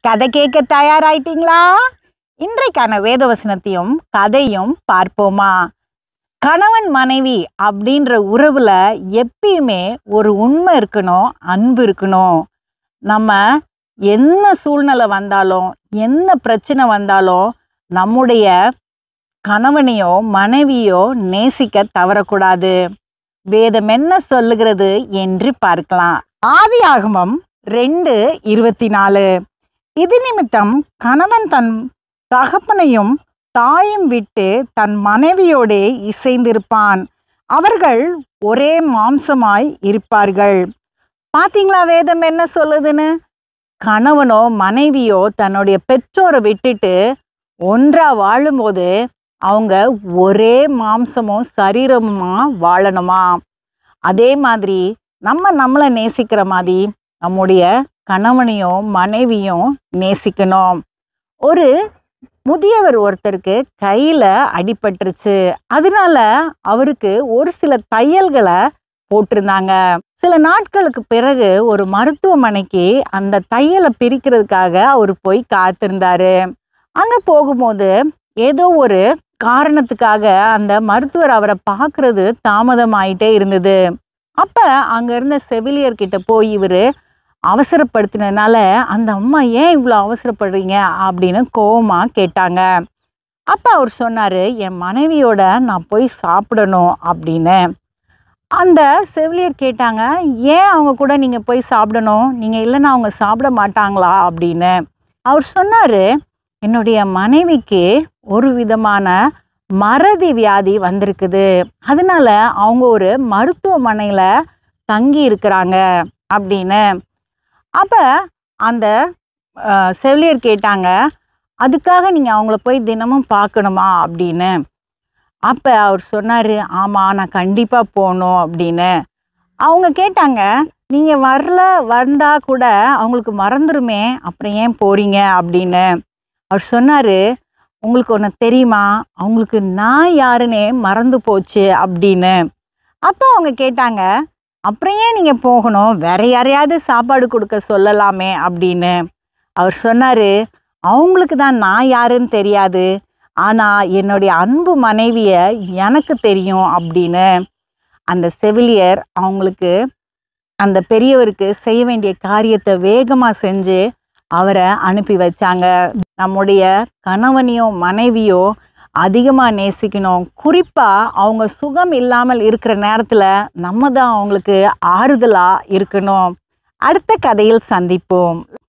கதை கேட்க தயாராயிட்டீங்களா? இன்றைக்கான வேதவசனத்தையும் கதையும் பார்ப்போமா? கணவன் மனைவி அப்படின்ற உறவுல எப்பயுமே ஒரு உண்மை இருக்கணும், அன்பு இருக்கணும். நம்ம என்ன சூழ்நிலை வந்தாலும், என்ன பிரச்சனை வந்தாலும் நம்முடைய கணவனையோ மனைவியோ நேசிக்க தவறக்கூடாது. வேதம் என்ன சொல்லுகிறது என்று பார்க்கலாம். ஆதியாகமம் 2:24. இது நிமித்தம் கணவன் தன் தகப்பனையும் தாயும் விட்டு தன் மனைவியோடே இசைந்திருப்பான், அவர்கள் ஒரே மாம்சமாய் இருப்பார்கள். பார்த்தீங்களா வேதம் என்ன சொல்லுதுன்னு? கணவனோ மனைவியோ தன்னுடைய பெற்றோரை விட்டுட்டு ஒன்றா வாழும்போது அவங்க ஒரே மாம்சமும் சரீரமுமா வாழணுமா? அதே மாதிரி நம்மளை நேசிக்கிற மாதிரி நம்முடைய கணவனையும் மனைவியும் நேசிக்கணும். ஒரு முதியவர் ஒருத்தருக்கு கையில் அடிபட்டுருச்சு. அதனால அவருக்கு ஒரு சில தையல்களை போட்டிருந்தாங்க. சில நாட்களுக்கு பிறகு ஒரு மருத்துவமனைக்கு அந்த தையலை பிரிக்கிறதுக்காக அவர் போய் காத்திருந்தாரு. அங்கே போகும்போது ஏதோ ஒரு காரணத்துக்காக அந்த மருத்துவர் அவரை பார்க்கறது தாமதமாயிட்டே இருந்தது. அப்போ அங்கே இருந்த செவிலியர்கிட்ட போய் இவர் அவசரப்படுத்தினால அந்த அம்மா ஏன் இவ்வளோ அவசரப்படுறீங்க அப்படின்னு கோவமாக கேட்டாங்க. அப்போ அவர் சொன்னார், என் மனைவியோட நான் போய் சாப்பிடணும் அப்படின்னு. அந்த செவிலியர் கேட்டாங்க, ஏன் அவங்க கூட நீங்கள் போய் சாப்பிடணும்? நீங்கள் இல்லைன்னா அவங்க சாப்பிட மாட்டாங்களா அப்படின்னு. அவர் சொன்னார், என்னுடைய மனைவிக்கு ஒரு விதமான மறதி வியாதி வந்திருக்குது, அதனால அவங்க ஒரு மருத்துவமனையில் தங்கி இருக்கிறாங்க அப்படின்னு. அப்போ அந்த செவிலியர் கேட்டாங்க, அதுக்காக நீங்கள் அவங்கள போய் தினமும் பார்க்கணுமா அப்படின்னு. அப்போ அவர் சொன்னார், ஆமாம் நான் கண்டிப்பாக போகணும் அப்படின்னு. அவங்க கேட்டாங்க, நீங்கள் வந்தால் கூட அவங்களுக்கு மறந்துடுமே, அப்புறம் ஏன் போகிறீங்க அப்படின்னு. அவர் சொன்னார், உங்களுக்கு ஒன்று தெரியுமா, அவங்களுக்கு நான் யாருன்னே மறந்து போச்சு அப்படின்னு. அப்போ அவங்க கேட்டாங்க, அப்புறம் ஏன் நீங்கள் போகணும், வேற யாரையாவது சாப்பாடு கொடுக்க சொல்லலாமே அப்படின்னு. அவர் சொன்னார், அவங்களுக்கு தான் நான் யாருன்னு தெரியாது, ஆனால் என்னுடைய அன்பு மனைவியை எனக்கு தெரியும் அப்படின்னு. அந்த செவிலியர் அவங்களுக்கு அந்த பெரியவருக்கு செய்ய வேண்டிய காரியத்தை வேகமாக செஞ்சு அவரை அனுப்பி வச்சாங்க. நம்முடைய கணவனையோ மனைவியோ அதிகமாக நேசிக்கணும். குறிப்பாக அவங்க சுகம் இல்லாமல் இருக்கிற நேரத்தில் நம்ம தான் அவங்களுக்கு ஆறுதலாக இருக்கணும். அடுத்த கதையில் சந்திப்போம்.